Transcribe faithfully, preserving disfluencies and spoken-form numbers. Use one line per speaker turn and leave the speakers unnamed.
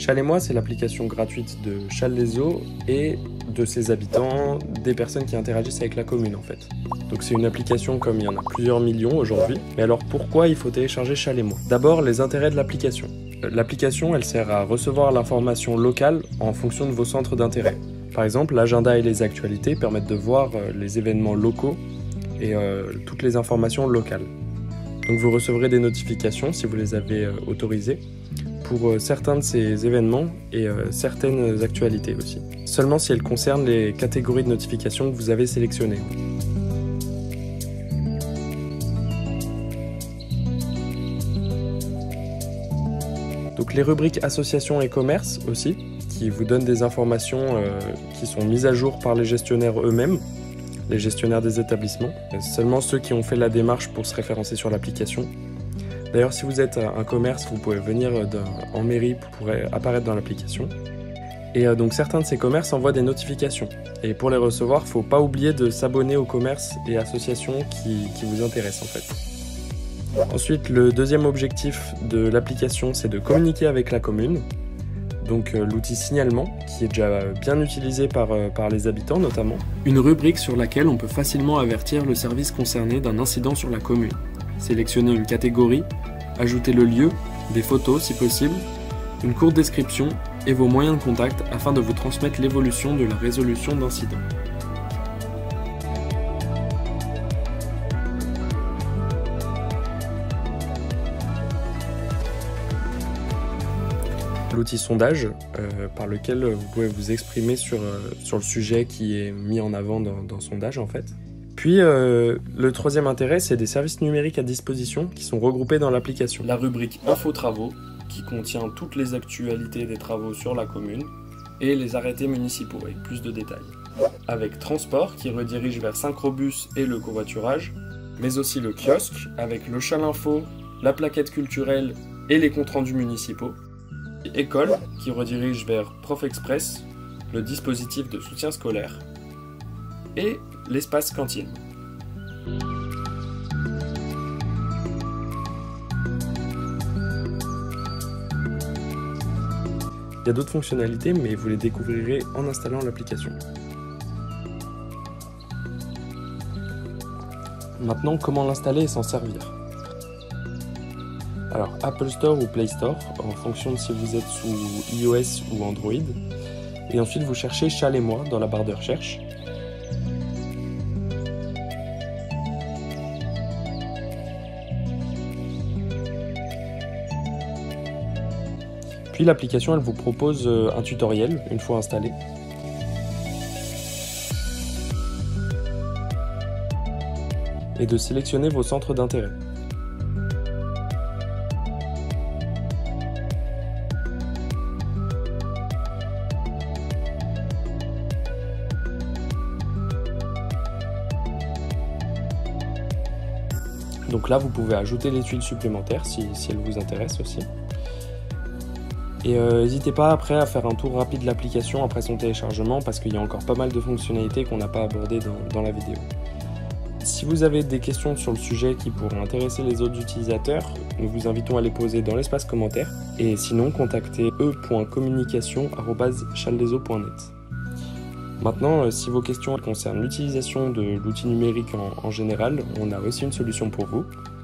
Chalez-moi, c'est l'application gratuite de Challes-les-Eaux et de ses habitants, des personnes qui interagissent avec la commune en fait. Donc c'est une application comme il y en a plusieurs millions aujourd'hui. Mais alors pourquoi il faut télécharger Chalez-moi? D'abord, les intérêts de l'application. L'application, elle sert à recevoir l'information locale en fonction de vos centres d'intérêt. Par exemple, l'agenda et les actualités permettent de voir les événements locaux et euh, toutes les informations locales. Donc vous recevrez des notifications si vous les avez euh, autorisées pour euh, certains de ces événements et euh, certaines actualités aussi. Seulement si elles concernent les catégories de notifications que vous avez sélectionnées. Donc les rubriques associations et commerce aussi, qui vous donnent des informations euh, qui sont mises à jour par les gestionnaires eux-mêmes, les gestionnaires des établissements, seulement ceux qui ont fait la démarche pour se référencer sur l'application. D'ailleurs, si vous êtes un commerce, vous pouvez venir en mairie pour apparaître dans l'application. Et donc certains de ces commerces envoient des notifications. Et pour les recevoir, il ne faut pas oublier de s'abonner aux commerces et associations qui, qui vous intéressent en fait. Ensuite, le deuxième objectif de l'application, c'est de communiquer avec la commune. Donc euh, l'outil signalement, qui est déjà bien utilisé par, euh, par les habitants notamment. Une rubrique sur laquelle on peut facilement avertir le service concerné d'un incident sur la commune. Sélectionner une catégorie, ajouter le lieu, des photos si possible, une courte description et vos moyens de contact afin de vous transmettre l'évolution de la résolution d'incidents. L'outil sondage euh, par lequel vous pouvez vous exprimer sur, euh, sur le sujet qui est mis en avant dans, dans le sondage en fait. Puis euh, le troisième intérêt, c'est des services numériques à disposition qui sont regroupés dans l'application. La rubrique Info Travaux qui contient toutes les actualités des travaux sur la commune et les arrêtés municipaux avec plus de détails. Avec Transport qui redirige vers Synchrobus et le covoiturage, mais aussi le kiosque avec le Chalinfo, la plaquette culturelle et les comptes rendus municipaux. École qui redirige vers Prof Express, le dispositif de soutien scolaire, et l'espace cantine. Il y a d'autres fonctionnalités, mais vous les découvrirez en installant l'application. Maintenant, comment l'installer et s'en servir? Alors, Apple Store ou Play Store, en fonction de si vous êtes sous iOS ou Android. Et ensuite, vous cherchez Chalez-moi dans la barre de recherche. Puis l'application, elle vous propose un tutoriel une fois installé. Et de sélectionner vos centres d'intérêt. Donc là, vous pouvez ajouter les tuiles supplémentaires si, si elles vous intéressent aussi. Et euh, n'hésitez pas après à faire un tour rapide de l'application après son téléchargement parce qu'il y a encore pas mal de fonctionnalités qu'on n'a pas abordées dans, dans la vidéo. Si vous avez des questions sur le sujet qui pourraient intéresser les autres utilisateurs, nous vous invitons à les poser dans l'espace commentaire. Et sinon, contactez e point communication arobase challeseaux point net. Maintenant, si vos questions concernent l'utilisation de l'outil numérique en, en général, on a aussi une solution pour vous.